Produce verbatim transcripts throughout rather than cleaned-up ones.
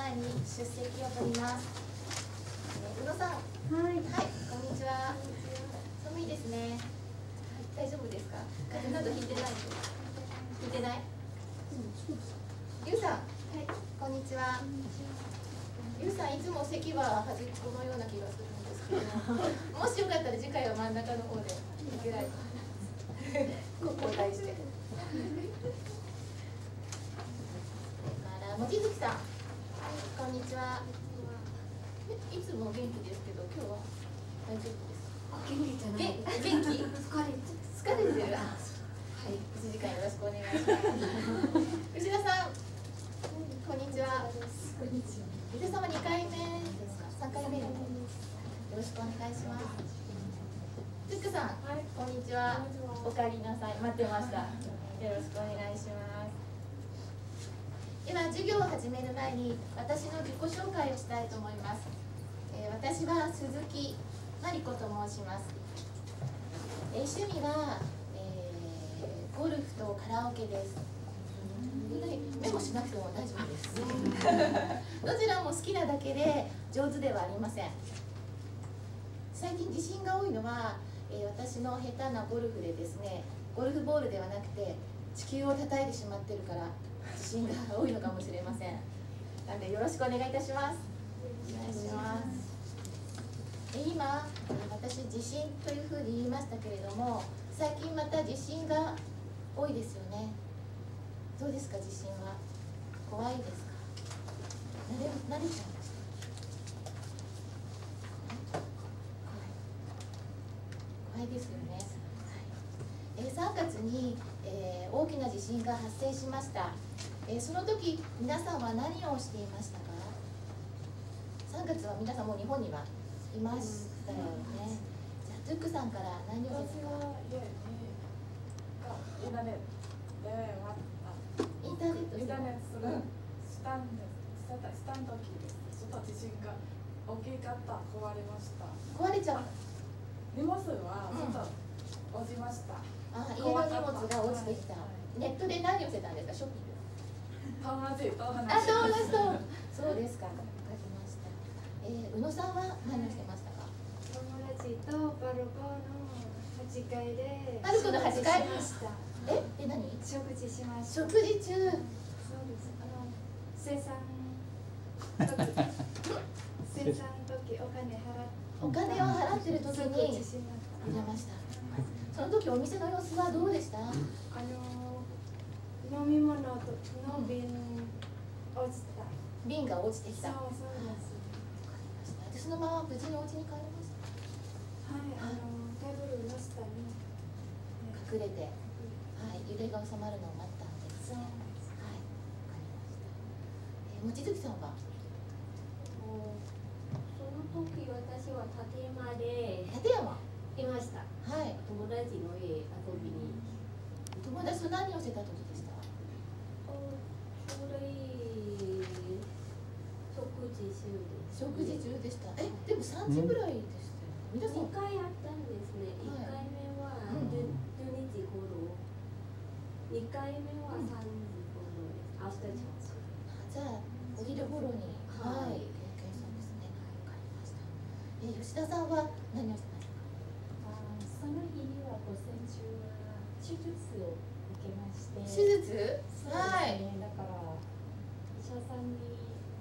前に出席を取ります。宇野さん、はい、はい、こんにちは。寒いですね。大丈夫ですか？風邪などひいてない？ひいてない？ゆうさん、はい、こんにちは。ゆうさん、いつも席は端っこのような気がするんですけど、もしよかったら次回は真ん中の方で受けられた。ここを題して。望月さん、こんにちは。いつも元気ですけど、今日は大丈夫ですか？元気じゃない。元気？疲れてる。はい、一時間よろしくお願いします。吉田さん、こんにちは。吉田さんはにかいめですか？さんかいめよろしくお願いします。つっくさん、こんにちは。おかえりなさい。待ってました。よろしくお願いします。では授業を始める前に私の自己紹介をしたいと思います。えー、私は鈴木まりこと申します。えー、趣味は、えー、ゴルフとカラオケです。メモしなくても大丈夫です。どちらも好きなだけで上手ではありません。最近自信が多いのは、えー、私の下手なゴルフでですね、ゴルフボールではなくて地球を叩いてしまってるから自信が多いのかもしれません。なのでよろしくお願いいたします。お願いします。今私自信というふうに言いましたけれども、最近また自信が多いですよね。どうですか？自信は怖いですか？慣れ、慣れちゃいました？怖いですよね。はい、えー、さんがつに、えー、大きな地震が発生しました。えー、その時皆さんは何をしていましたか？さんがつは皆さんも日本にはいましたよね。じゃあトゥックさんから何をですか？ インターネットインターネットインターネットするしたんです。したん時ちょっと地震が大きかった。壊れました。 壊れちゃった。 荷物はちょっと落ちました。 あ、家の荷物が落ちてきた。ネットで何をしてたんですか？ショッピング。 友達と話あ、友達と。そうですか。わかりました。えー、宇野さんは何をしてましたか？ 友達とパルコのはちがいで。 パルコのはちがい。え、え、何？ 食事しました。 食事中。 そうです。あの生産時、生産時お金払っお金を払ってる時に入れました。その時お店の様子はどうでした？あの飲み物の瓶落ちた。 瓶が落ちてきた。 そうそうです。 でそのまま無事にお家に帰りました。 はい、あのテーブルの下に隠れて、はい、揺れが収まるのを待ったんですね。はい、わかりました。えー、望月さんは？ その時私は立山で立山いました。 はい。 友達の家遊びに。 友達と何をしてた時でした？ ちょうどいい食事中です。 食事中でした。え、でもさんじぐらいでしたよ。皆さん。 にかいあったんですね。いっかいめはじゅうにじ頃、にかいめはさんじ頃です。アフターチャンス。 じゃあお昼頃に、はい、経験したんですね。わかりました。え、吉田さんは何をしてましたか？ あ、その日には午前中は手術を受けまして。 手術？はい。 だから医者さんに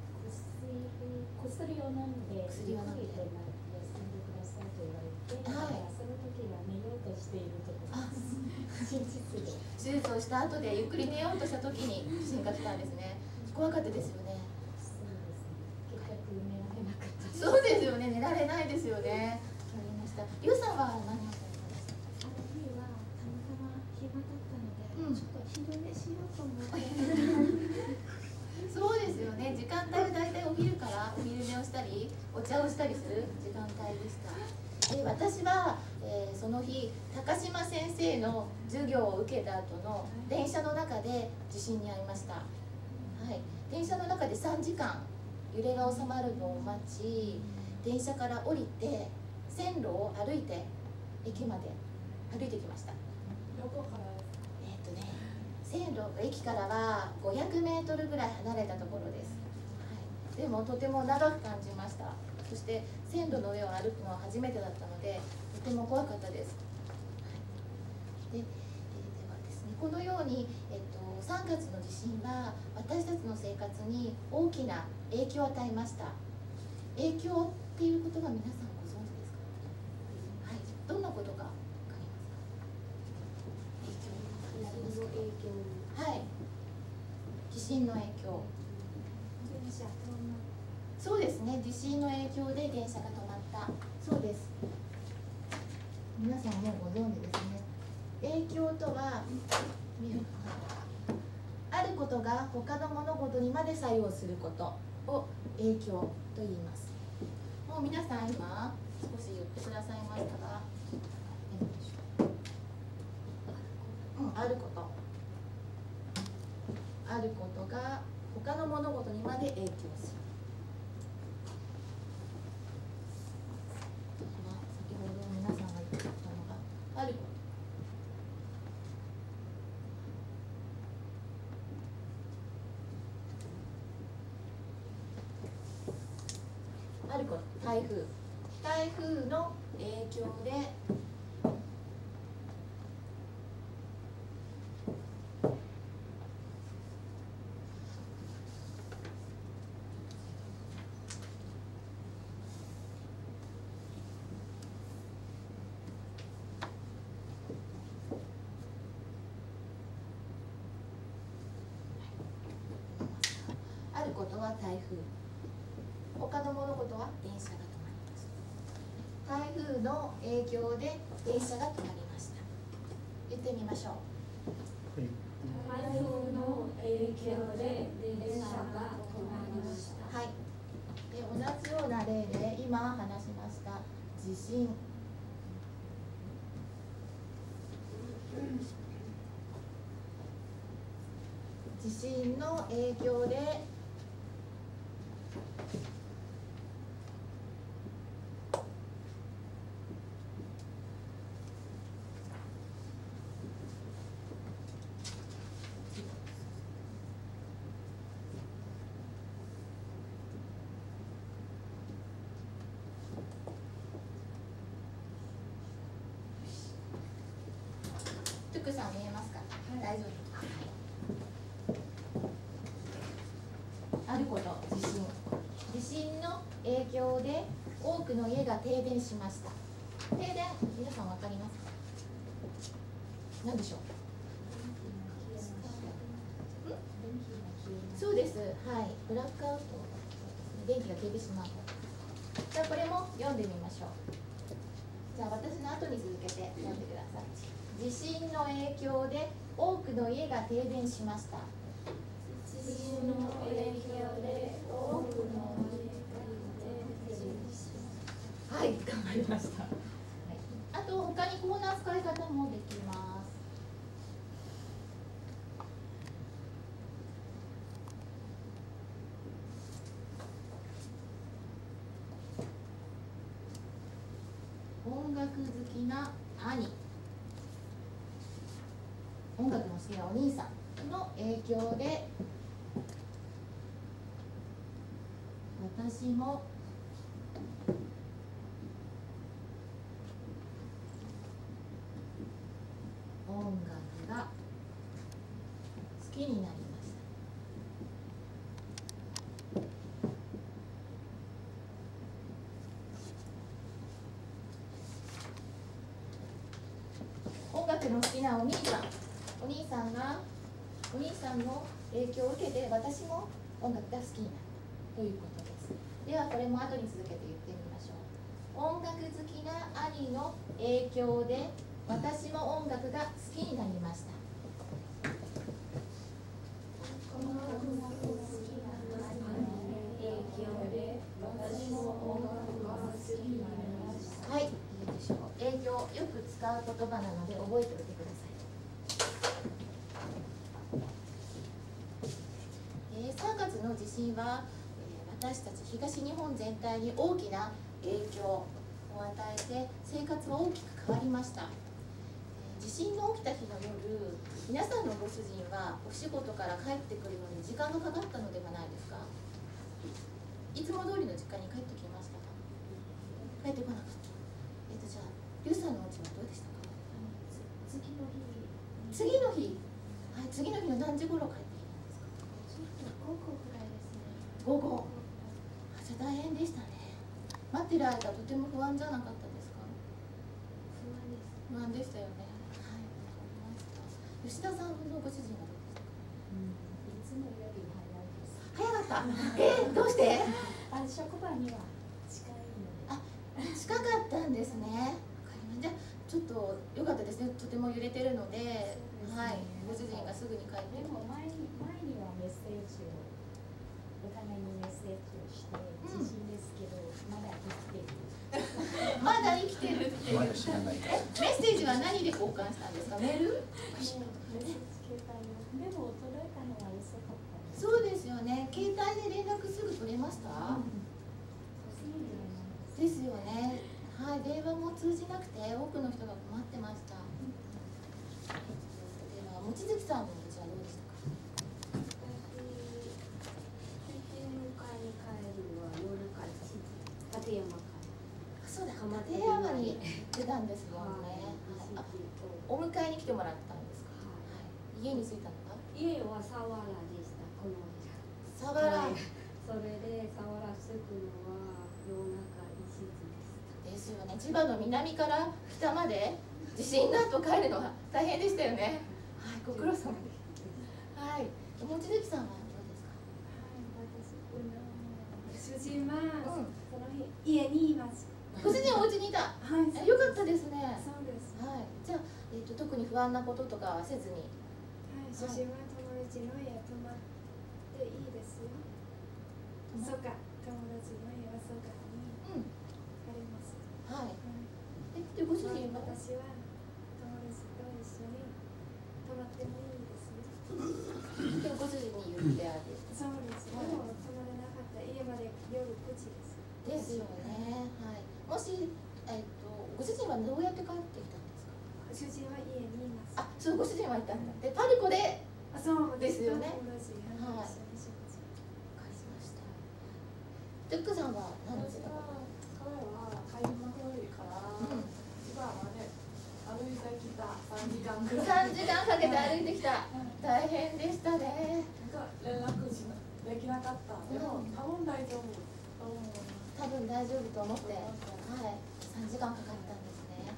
薬を飲んで薬を飲んで休んでくださいと言われて、はい、その時は寝ようとしているところです。手術で手術をした後でゆっくり寝ようとした時に地震が来たんですね。怖かったですよね。 そうですね。結局寝られなかったです。 そうですよね。寝られないですよね。わかりました。ゆうさんは何をされましたか？ あの日はたまたま暇だったので、 うん、 ちょっと昼寝しようと思って。 そうですよね。時間帯はだいたいお昼からお昼寝をしたりお茶をしたりする時間帯でした。で私は、えー、その日高島先生の授業を受けた後の電車の中で地震に遭いました。はい、電車の中でさんじかん揺れが収まるのを待ち、電車から降りて線路を歩いて駅まで歩いてきました。 どこから？ えっとね線路駅からはごひゃくメートルぐらい離れたところです。はい、 でもとても長く感じました。そして線路の上を歩くのは初めてだったのでとても怖かったです。で、えー、ではですね、このように、えっと、さんがつの地震は私たちの生活に大きな影響を与えました。影響っていうことは皆さんご存知ですか？はい、どんなことが分かりますか？影響。 影響。 はい。地震の影響。 電車止まっそうですね。地震の影響で電車が止まった。そうです。皆さんもうご存知ですね。影響とは、あることが他の物事にまで作用することを影響と言います。もう皆さん今少し言ってくださいましたが、うん、あること。あることが他の物事にまで影響する。先ほど皆さんが言ってたのがあること。あること、台風。台風の影響であることは台風。他の物事は電車が止まりました。台風の影響で電車が止まりました。言ってみましょう。 台風の影響で電車が止まりました。 はい。で、同じような例で今話しました地震。地震の影響でトゥクさん見えますか？大丈夫。あること、地震。地震の影響で多くの家が停電しました。停電、皆さんわかりますか？何でしょう？そうです。はい。ブラックアウト。電気が消えてしまう。じゃあこれも読んでみましょう。じゃあ私の後に続けて読んでください。地震の影響で多くの家が停電しました。 地震の影響で多くの家が停電しました。 はい、頑張りました。はい、あと他にこんな使い方もできます。音楽好きな兄、音楽の好きなお兄さんの影響で私も音楽が好きになりました。音楽の好きなお兄さん、お兄さんがお兄さんの影響を受けて私も音楽が好きになったということです。ではこれも後に続けて言ってみましょう。音楽好きな兄の影響で私も音楽が好きになりました。 音楽が好きな兄の影響で私も音楽が好きになりました。 はい、いいでしょう。影響よく使う言葉なので覚えておいてください。えー、さんがつの地震は、えー、私たち東日本全体に大きな影響を与えて生活は大きく変わりました。地震の起きた日の夜、皆さんのご主人はお仕事から帰ってくるのに時間がかかったのではないですか？ つも通りの実家に帰ってきましたか？帰ってこなかった。えっとじゃあリュウさんのお家はどうでしたか？ 次の日、 次の日、はい、次の日の何時頃帰ってきたんですか？ ちょっと午後ぐらいですね。 午後。あ、じゃあ大変でしたね。待ってる間とても不安じゃなかったですか？ 不安です。 不安でしたよね。はい、わかりました。吉田さんのご主人はどうでしたか？ うん、いつもより早いです。 早かった。えー、どうして？ あ、職場には近いので。 あ、近かったんですね。わかりました。じゃあちょっと良かったですね。とても揺れてるので、 そうですね、 はい、ご主人がすぐに帰って。 でも前に前にはメッセージをお互いにメッセージをして自信ですけど、まだ生きている。 まだ生きてるっていう。 まだ知らないから。 メッセージは何で交換したんですか？メール？ メッセージ携帯を。でも届いたのは遅かったです。 そうですよね。携帯で連絡すぐ取れました？ですよね。はい、電話も通じなくて多くの人が困ってました。では望月さんのお家はどうでしたか？ 私、主人迎えに帰るのは夜からしちじ、立山から。 あ、そうだ、立山に出たんですもんね。はい、あ、お迎えに来てもらったんですか？はい、家に着いたのか？ 家は佐原でした、この間。 佐原。 それで佐原着くのは夜中いちじでした。 ですよね。千葉の南から北まで地震の後帰るのは大変でしたよね。はい、ご苦労様です。はい、望月さんはどうですか？ はい、私、あの主人は、 うん、 その日家にいます。 ご主人お家にいた。 はい、 え、よかったですね。 そうです。 はい、じゃあ、えっと、特に不安なこととかはせずに。 はい、主人は友達の家泊まっていいですよ。そうか、友達の家はそうかにうん、 あります。 はい。 はい、 え、で、ご主人は。 私は友達と一緒に泊まってもいいですよ。 でも、ご主人に言ってあげる。 そうです。でも泊まれなかった家まで夜くじです。 ですよね。はい。もし、えっと、ご主人はどうやって帰ってきたんですか？ 主人は家にいます。 あ、そう、ご主人はいたんだ。で、パルコで。 あ、そうですよね。 友達がはい一緒にします。 わかりました。ジャックさんは何をしてたか。 彼は買い物から千葉まで歩いてきたさんじかんぐらい。 三時間かけて歩いてきた。大変でしたね。 なんか連絡しなできなかった。でも多分大丈夫と思う。 多分大丈夫と思って、はい、三時間かかったんですね。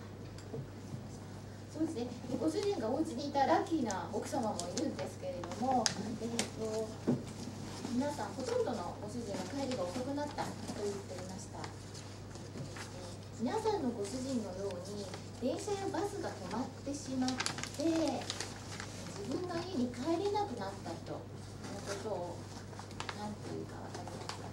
そうですね。で、ご主人がお家にいたラッキーな奥様もいるんですけれども、えっと皆さんほとんどのご主人は帰りが遅くなったと言っていました。皆さんのご主人のように電車やバスが止まってしまって自分が家に帰れなくなった人のことを何ていうか分かりますか？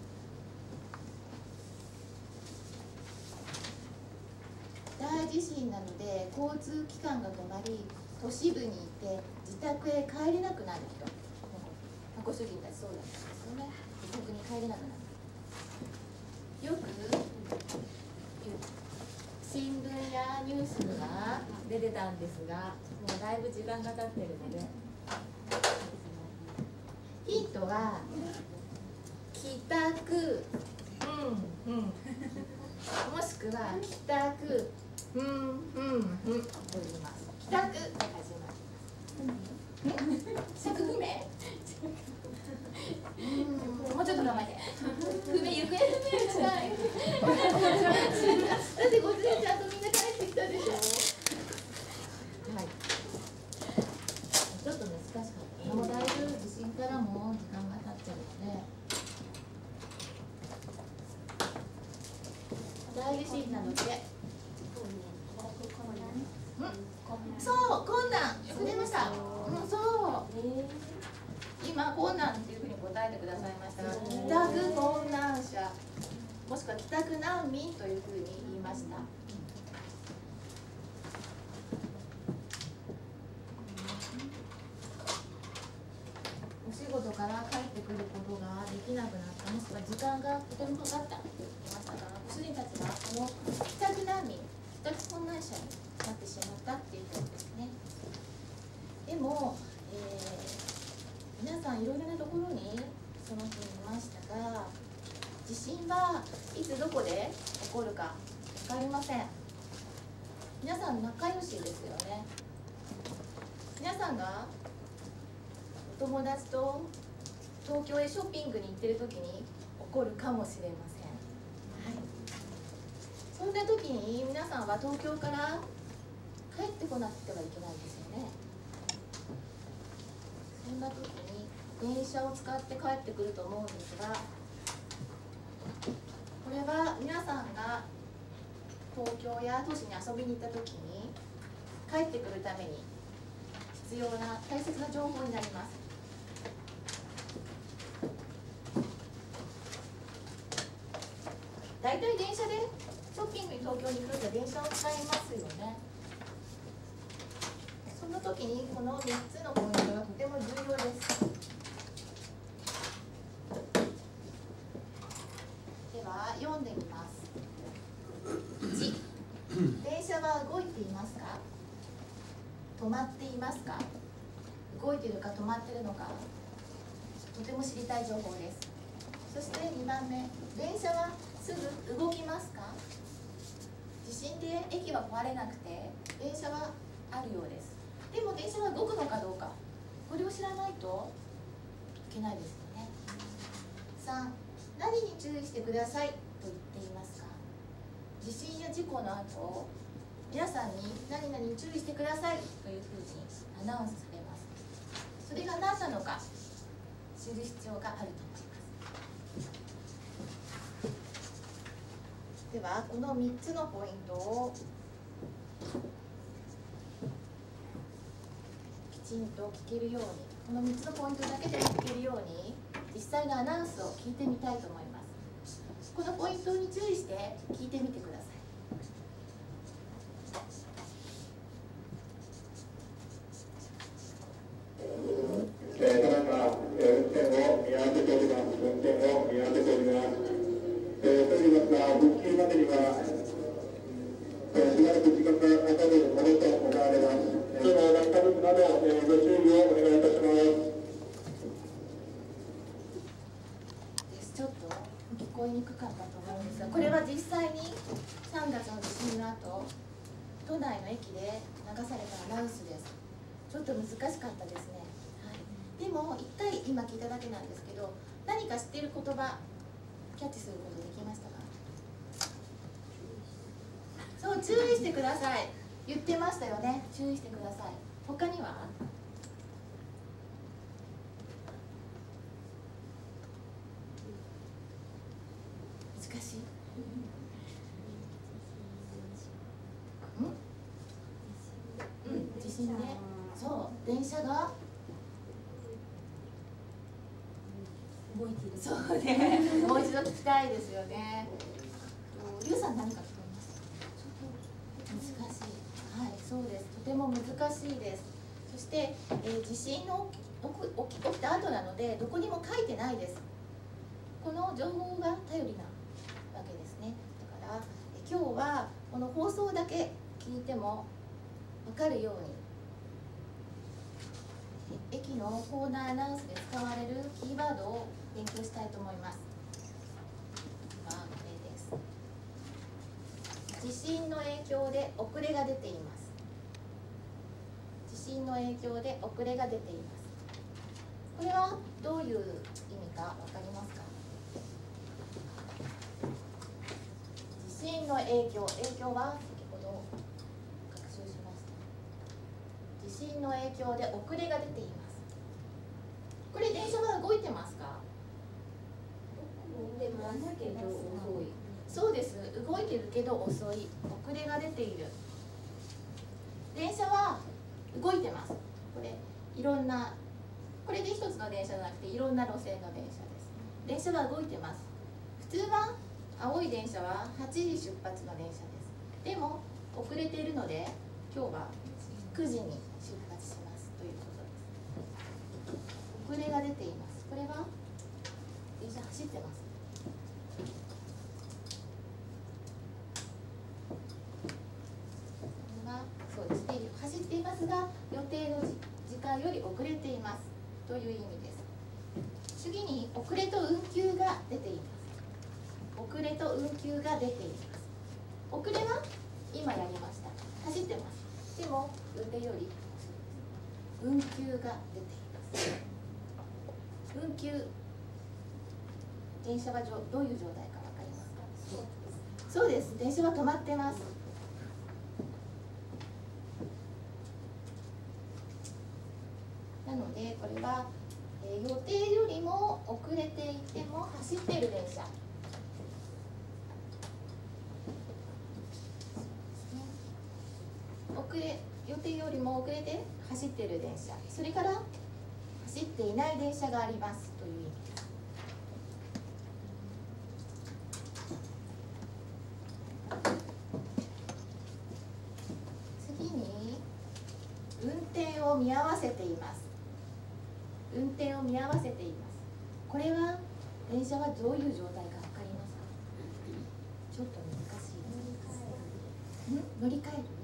大地震なので交通機関が止まり都市部にいて自宅へ帰れなくなる人、ご主人たちそうだったんですよね。自宅に帰れなくなる。よく新聞やニュースには出てたんですが、もうだいぶ時間が経ってるので、ヒントは帰宅、うんうん、もしくは帰宅、うんうんうんと言います。帰宅で始まります。すぐ不明？もうちょっと頑張って。不明、行方不明じゃない。だってご主人ちゃんとみんな帰ってきたでしょ。はい。ちょっと難しかった。もうだいぶ地震からも時間が経ってるので。大地震なので。そう、困難。よく出ました。うん、そう。今困難っていうふうに答えてくださいましたが、帰宅困難者、もしくは帰宅難民というふうに言いました。お仕事から帰ってくることができなくなった、もしくは時間がとてもかかったと言ってましたから、ご主人たちはこの帰宅難民、帰宅困難者になってしまったっていうことですね。でも、えー皆さんいろいろなところにその日いましたが、 地震はいつどこで起こるか分かりません。皆さん仲良しですよね。皆さんがお友達と東京へショッピングに行ってる時に起こるかもしれません。はい、そんな時に皆さんは東京から帰ってこなくてはいけないですよね。そんな時に電車を使って帰ってくると思うんですが、これは皆さんが東京や都市に遊びに行った時に帰ってくるために必要な大切な情報になります。だいたい電車でショッピングに東京に来ると電車を使いますよね。その時にこのみっつのポイントがとても重要です。では読んでみます。いち、電車は動いていますか？止まっていますか？動いているか止まっているのか、とても知りたい情報です。そしてにばんめ、電車はすぐ動きますか？地震で駅は壊れなくて電車はあるようです。でも電車は動くのかどうか、これを知らないといけないですよね。さん、何に注意してくださいと言っていますか？地震や事故の後、皆さんに何々に注意してくださいというふうにアナウンスされます。それが何なのか知る必要があると思います。ではこのみっつのポイントをきちんと聞けるように、このみっつのポイントだけで聞けるように実際のアナウンスを聞いてみたいと思います。このポイントに注意して聞いてみてください。ちょっと聞こえにくかったと思うんですが、これは実際にさんがつの地震の後、都内の駅で流されたアナウンスです。ちょっと難しかったですね。はい、でも一回今聞いただけなんですけど、何か知っている言葉キャッチすることできましたか？そう、注意してください。言ってましたよね。注意してください。他には？難しい？うん、地震ね。そう、電車が動いている。そうね。もう一度聞きたいですよね。リュウさん何か聞こえます？難しい。はい、そうです。とても難しいです。そして、えー、地震の起き、起きた後なのでどこにも書いてないです。この情報が頼りなわけですね。だから今日はこの放送だけ聞いても分かるように、駅のコーナーアナウンスで使われるキーワードを勉強したいと思います。まあ、これです。地震の影響で遅れが出ています。地震の影響で遅れが出ています。これはどういう意味か分かりますか？地震の影響、影響は先ほど学習しました。地震の影響で遅れが出ています。これ電車は動いてますか？ 動いてますけど遅い。 そうです。動いてるけど遅い。遅れが出ている。電車は動いてます。これいろんな、これで一つの電車じゃなくていろんな路線の電車です。電車は動いてます。普通は青い電車ははちじ出発の電車です。でも遅れているので今日はくじに出発しますということです。遅れが出ています。これは電車走ってます。これはそうですね、走っていますが予定の時間より遅れていますという意味です。次に遅れと運休が出ています。 急が出ています。遅れは今やりました。走ってます。でも予定より運休が出ています。運休、電車はどういう状態か分かりますか？そうです。電車は止まってます。なのでこれは、えー、予定よりも遅れていても走っている電車。遅れ予定よりも遅れて走っている電車、それから走っていない電車がありますという意味です。次に運転を見合わせています。運転を見合わせています。これは電車はどういう状態か分かりますか？ちょっと難しいです。ん？乗り換える？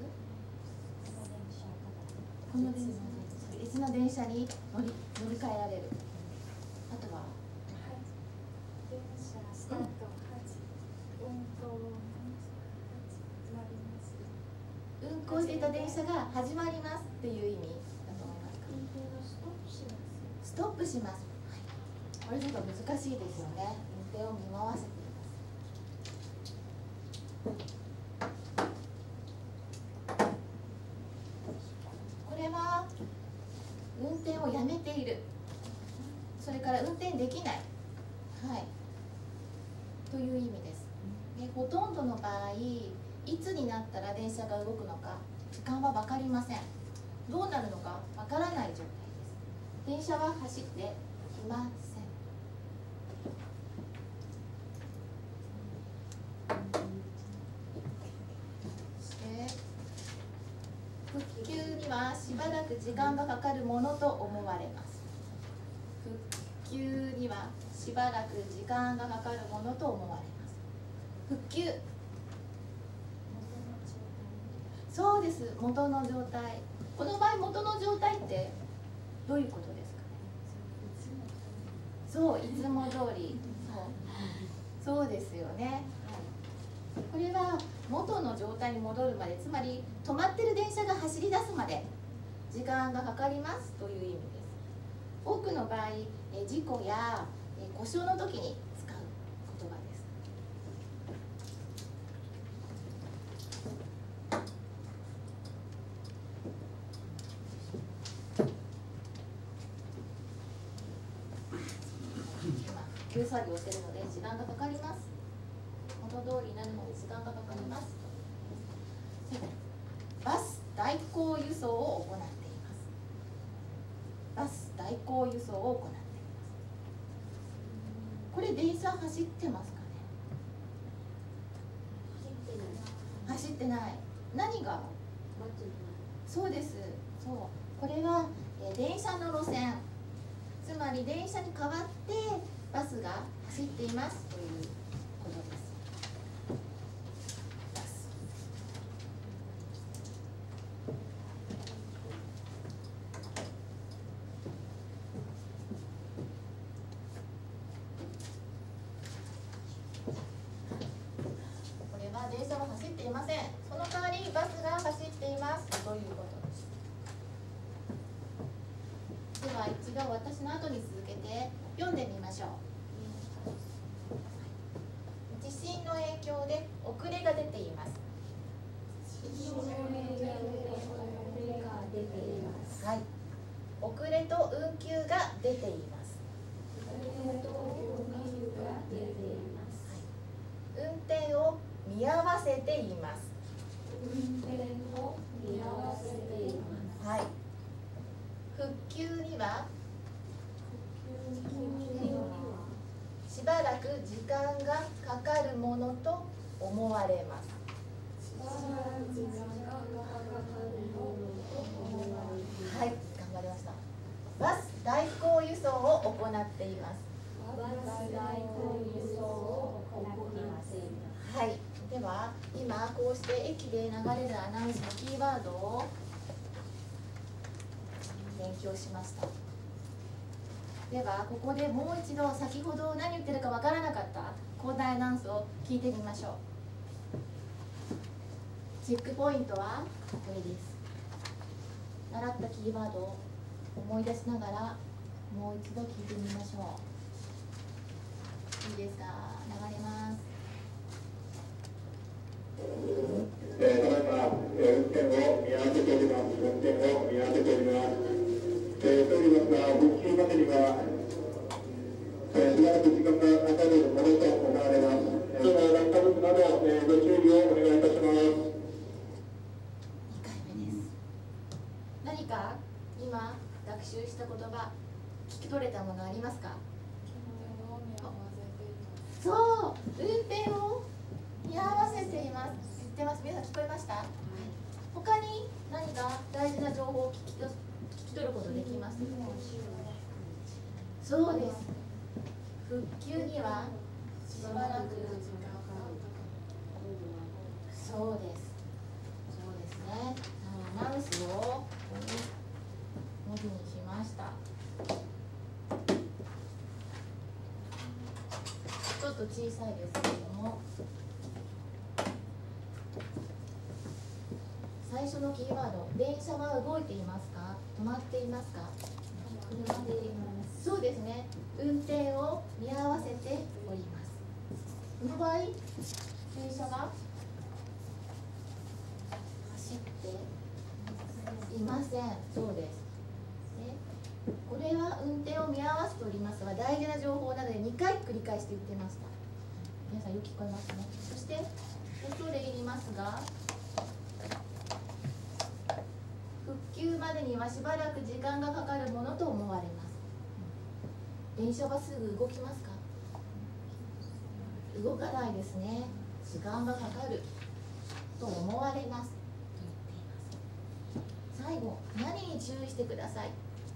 この電車、別の電車に乗り乗り換えられる。あとは、 電車スタートはち、運行始まります。 運行していた電車が始まりますっていう意味だと思いますか？ 運転をストップします。 ストップします。はい、これちょっと難しいですよね。運転を見回せています。これは運転をやめている。それから運転できない。はい。という意味です。で、ほとんどの場合、いつになったら電車が動くのか、時間は分かりません。どうなるのか分からない状態です。電車は走っていません。そして復旧にはしばらく時間がかかるものと思われます。復旧にはしばらく時間がかかるものと思われます。復旧、そうです、元の状態。この場合元の状態ってどういうことですかね？そう、いつも通り。そう、そうですよね。はい、これは元の状態に戻るまで、つまり止まってる電車が走り出すまで時間がかかりますという意味です。多くの場合、え事故やえ故障の時に使う言葉です。復旧作業をしているので時間がかかります。元通りになるので時間がかかります。バス代行輸送を行っています。バス代行輸送を行っています。これ電車走ってますかね？走ってない。何が？そうです。そう。これはえ電車の路線。つまり電車に代わってバスが走っていますということです。バス。これは電車は走っていません。その代わりバスが走っていますということです。では一度私の後に続けて読んでみましょう。地震の影響で遅れが出ています。はい。遅れと運休が出ています。運転を見合わせています。はい。復旧にはしばらく時間がかかるものと思われます。はい、頑張りました。バス代行輸送を行っています。はい、では今こうして駅で流れるアナウンスのキーワードを勉強しました。ではここでもう一度先ほど何言ってるかわからなかった交代アナウンスを聞いてみましょう。チェックポイントはこれです。習ったキーワードを思い出しながらもう一度聞いてみましょう。いいですか？流れます。 えー、ただいま、えー、運転を見合わせております。運転を見合わせております。えー、しておりますが、復旧までには、えー、しばらく時間がかかるものと思われます。えー、では、落下物など、えー、ご注意をお願いいたします。 にかいめです。何か今学習した言葉、聞き取れたものありますか？そう、運転を見合わせています。言ってます。皆さん聞こえました？他に何か大事な情報を聞きと聞き取ることできます？そうです。復旧にはしばらく。そうです。そうですね。アナウンスをここに文字にしました。ちょっと小さいですけれども、最初のキーワード、電車は動いていますか？止まっていますか？ 車でいます。 そうですね。運転を見合わせております。この場合、電車が走っていません。そうです。ね、これは運転を見合わせておりますが、大事な情報なのでにかい繰り返して言ってました。皆さんよく聞こえますかね。そして恐れ入りますが、復旧までにはしばらく時間がかかるものと思われます。電車はすぐ動きますか？動かないですね。時間がかかると思われますと言っています。最後、何に注意してください。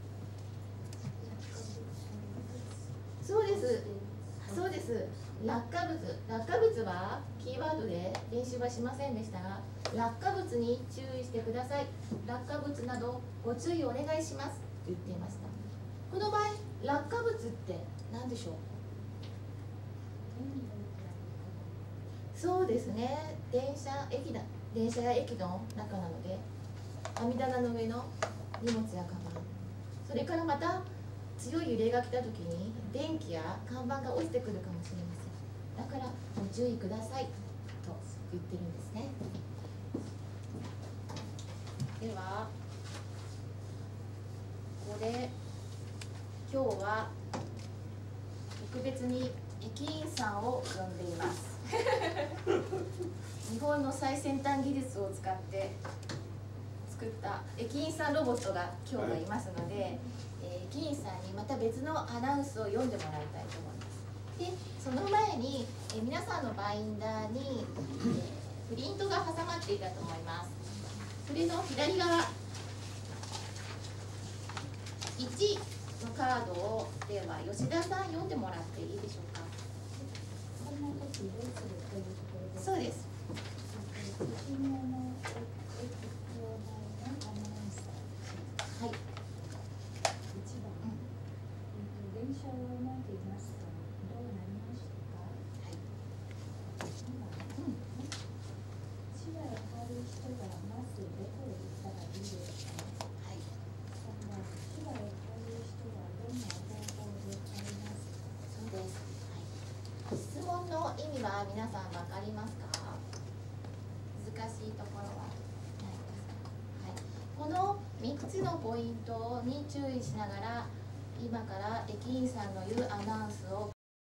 そうです。そうです。落下物。落下物はキーワードで練習はしませんでしたが、落下物に注意してください。落下物などご注意お願いしますと言っていました。この場合、落下物って何でしょう？そうですね。電車、駅だ。電車や駅の中なので、網棚の上の荷物やカバン、それからまた強い揺れが来た時に電気や看板が落ちてくるかもしれません。だからご注意くださいと言ってるんですね。ではここで今日は特別に駅員さんを呼んでいます日本の最先端技術を使って作った駅員さんロボットが今日はいますので、はい、えー、駅員さんにまた別のアナウンスを読んでもらいたいと思います。でその前に、えー、皆さんのバインダーに、えー、プリントが挟まっていたと思います。それの左側いちのカードをでは吉田さん読んでもらっていいでしょうか。そうです。はい。 一番、電車を待っていますが、どうなりましたか？はい。二番、千葉へ帰る人がまずどこへ行ったらいいですか？はい。三番、千葉へ帰る人はどんな方法で帰りますか？ そうです。はい。質問の意味は皆さん分かりますか？難しいところはないですか？はい。このみっつのポイントに注意しながら今から駅員さんの言うアナウンスを